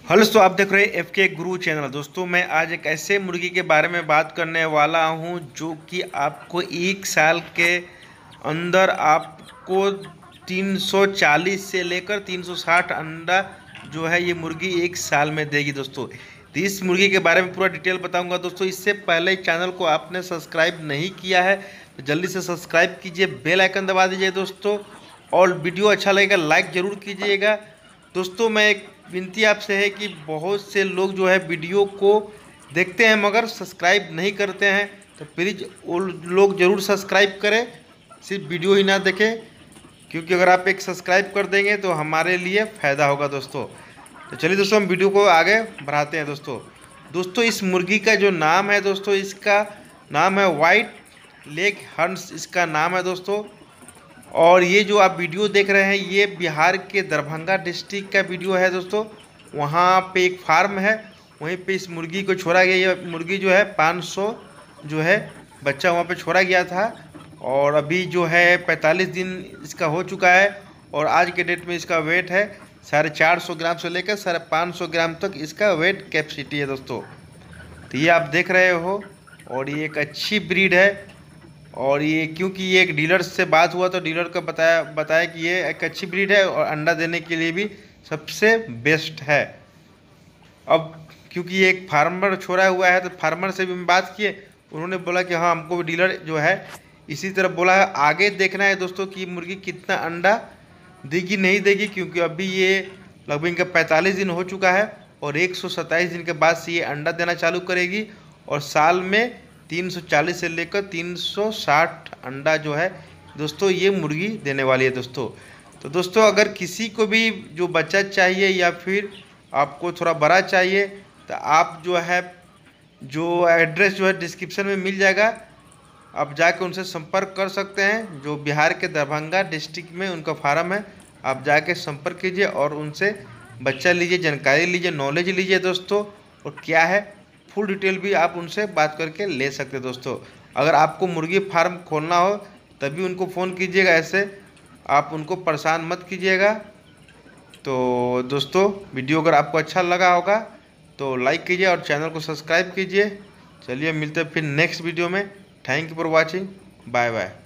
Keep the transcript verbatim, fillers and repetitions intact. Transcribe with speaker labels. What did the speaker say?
Speaker 1: Hello दोस्तों, आप देख रहे हैं एफ के गुरु चैनल। दोस्तों मैं आज एक ऐसे मुर्गी के बारे में बात करने वाला हूं जो कि आपको एक साल के अंदर आपको तीन सौ चालीस से लेकर तीन सौ साठ अंडा जो है ये मुर्गी एक साल में देगी दोस्तों। तो इस मुर्गी के बारे में पूरा डिटेल बताऊंगा दोस्तों। इससे पहले चैनल को आपने सब्सक्राइब नहीं किया है तो जल्दी से सब्सक्राइब कीजिए, बेल आइकन दबा दीजिए दोस्तों, और वीडियो अच्छा लगेगा लाइक ज़रूर कीजिएगा दोस्तों। मैं एक विनती आपसे है कि बहुत से लोग जो है वीडियो को देखते हैं मगर सब्सक्राइब नहीं करते हैं, तो प्लीज़ वो लोग ज़रूर सब्सक्राइब करें, सिर्फ वीडियो ही ना देखें, क्योंकि अगर आप एक सब्सक्राइब कर देंगे तो हमारे लिए फ़ायदा होगा दोस्तों। तो चलिए दोस्तों हम वीडियो को आगे बढ़ाते हैं दोस्तों। दोस्तों इस मुर्गी का जो नाम है दोस्तों, इसका नाम है वाइट लेग हंस, इसका नाम है दोस्तों। और ये जो आप वीडियो देख रहे हैं ये बिहार के दरभंगा डिस्ट्रिक्ट का वीडियो है दोस्तों। वहाँ पे एक फार्म है, वहीं पे इस मुर्गी को छोड़ा गया। ये मुर्गी जो है पाँच सौ जो है बच्चा वहाँ पे छोड़ा गया था, और अभी जो है पैंतालीस दिन इसका हो चुका है, और आज के डेट में इसका वेट है साढ़े चार सौ ग्राम से लेकर साढ़े पाँच सौ ग्राम तक इसका वेट कैपेसिटी है दोस्तों। तो ये आप देख रहे हो, और ये एक अच्छी ब्रीड है। और ये क्योंकि ये एक डीलर से बात हुआ तो डीलर का बताया बताया कि ये एक अच्छी ब्रीड है और अंडा देने के लिए भी सबसे बेस्ट है। अब क्योंकि ये एक फार्मर छोड़ा हुआ है तो फार्मर से भी बात किए, उन्होंने बोला कि हाँ हमको भी डीलर जो है इसी तरह बोला है। आगे देखना है दोस्तों कि मुर्गी कितना अंडा देगी नहीं देगी, क्योंकि अभी ये लगभग इनका पैंतालीस दिन हो चुका है और एक सौ सत्ताईस दिन के बाद से ये अंडा देना चालू करेगी, और साल में तीन सौ चालीस से लेकर तीन सौ साठ अंडा जो है दोस्तों ये मुर्गी देने वाली है दोस्तों। तो दोस्तों अगर किसी को भी जो बच्चा चाहिए या फिर आपको थोड़ा बड़ा चाहिए तो आप जो है जो एड्रेस जो है डिस्क्रिप्शन में मिल जाएगा, आप जाके उनसे संपर्क कर सकते हैं। जो बिहार के दरभंगा डिस्ट्रिक्ट में उनका फार्म है, आप जाके संपर्क कीजिए और उनसे बच्चा लीजिए, जानकारी लीजिए, नॉलेज लीजिए दोस्तों। और क्या है फुल डिटेल भी आप उनसे बात करके ले सकते हैं दोस्तों। अगर आपको मुर्गी फार्म खोलना हो तभी उनको फ़ोन कीजिएगा, ऐसे आप उनको परेशान मत कीजिएगा। तो दोस्तों वीडियो अगर आपको अच्छा लगा होगा तो लाइक कीजिए और चैनल को सब्सक्राइब कीजिए। चलिए मिलते हैं फिर नेक्स्ट वीडियो में। Thank you for watching, bye bye.